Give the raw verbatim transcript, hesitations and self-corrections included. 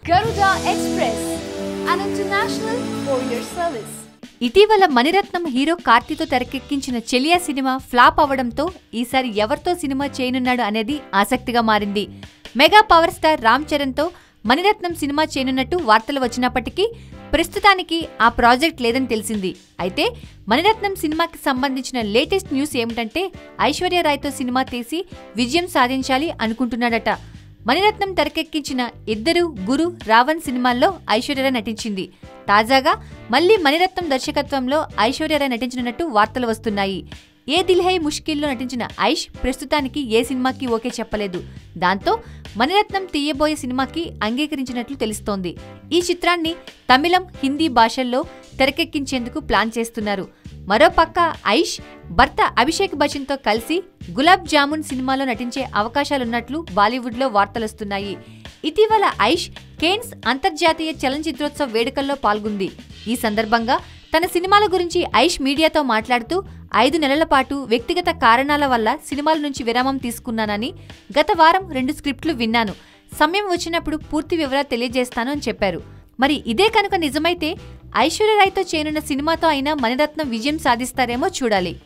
Garuda Express, an international courier service. ఇటీవల Mani Ratnam hero కార్తీతో తెరకెక్కించిన చెలియా cinema flop అవడంతో ఈసారి ఎవరితో సినిమా చేయనున్నాడు అనేది ఆసక్తిగా మారింది. మెగా పవర్ స్టార్ రామ్ చరణ్తో మణిరత్నం సినిమా చేయనున్నట్టు వార్తలు వచ్చినప్పటికీ ప్రస్తుతానికి ఆ ప్రాజెక్ట్ లేదని తెలిసింది. అయితే మణిరత్నం సినిమాకి సంబంధించిన లేటెస్ట్ న్యూస్ ఏమిటంటే ఐశ్వర్య రాయ్తో సినిమా తీసి విజయం సాధించాలి అనుకుంటున్నాడట. మణిరత్నం తెరకెక్కించిన ఇద్దరు, గురు, రావణ్ సినిమాల్లో ఐశ్వర్య రాయ్ నటించింది. తాజాగా మళ్లీ మణిరత్నం దర్శకత్వంలో ఐశ్వర్య రాయ్ నటించనున్నట్టు వార్తలు వస్తున్నాయి. ఏ దిల్ హై ముష్కిల్లో నటించిన ఐష్ ప్రస్తుతానికి ఏ సినిమాకి ఓకే చెప్పలేదు. దాంతో మణిరత్నం తీయబోయే సినిమాకి అంగీకరించినట్లు తెలుస్తోంది. ఈ చిత్రాన్ని తమిళం, హిందీ భాషల్లో తెరకెక్కించేందుకు ప్లాన్ చేస్తున్నారు. మరోపక్క ఐష్ భర్త అభిషేక్ బచ్చన్తో కలిసి గులాబ్ జామున్ సినిమాలో నటించే అవకాశాలున్నట్లు బాలీవుడ్లో వార్తలొస్తున్నాయి. ఇటీవల ఐష్ కేన్స్ అంతర్జాతీయ చలనచిత్రోత్సవ వేడుకల్లో పాల్గొంది. ఈ సందర్భంగా తన సినిమాల గురించి ఐష్ మీడియాతో మాట్లాడుతూ ఐదు నెలల పాటు వ్యక్తిగత కారణాల వల్ల సినిమాల నుంచి విరామం తీసుకున్నానని, గత వారం రెండు స్క్రిప్ట్లు విన్నాను, సమయం వచ్చినప్పుడు పూర్తి వివరాలు తెలియజేస్తాను అని చెప్పారు. మరి ఇదే కనుక నిజమైతే ఐశ్వర్య రాయ్తో చేయనున్న సినిమాతో అయినా మణిరత్నం విజయం సాధిస్తారేమో చూడాలి.